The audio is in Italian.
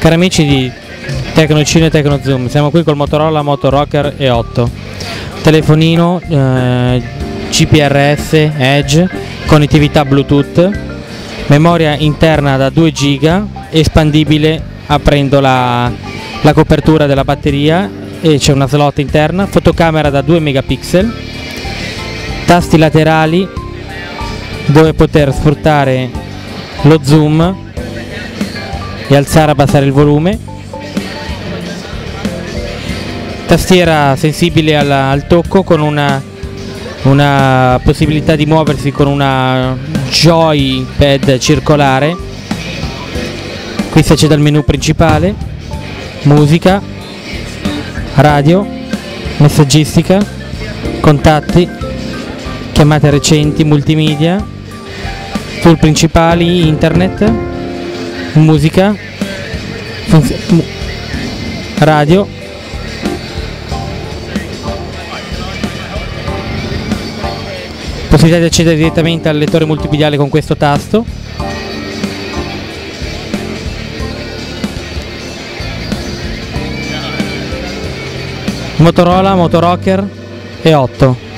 Cari amici di Tecnocine e Tecnozoom, siamo qui col Motorola Moto Rocker E8, telefonino GPRS Edge, connettività Bluetooth, memoria interna da 2 GB, espandibile aprendo la copertura della batteria, e c'è una slot interna, fotocamera da 2 megapixel, tasti laterali dove poter sfruttare lo zoom e alzare e abbassare il volume, tastiera sensibile al tocco con una possibilità di muoversi con una joypad circolare. Qui si accede al menu principale, musica, radio, messaggistica, contatti, chiamate recenti, multimedia, tool principali, internet, musica, radio, possibilità di accedere direttamente al lettore multimediale con questo tasto. Motorola Moto Rocker E8.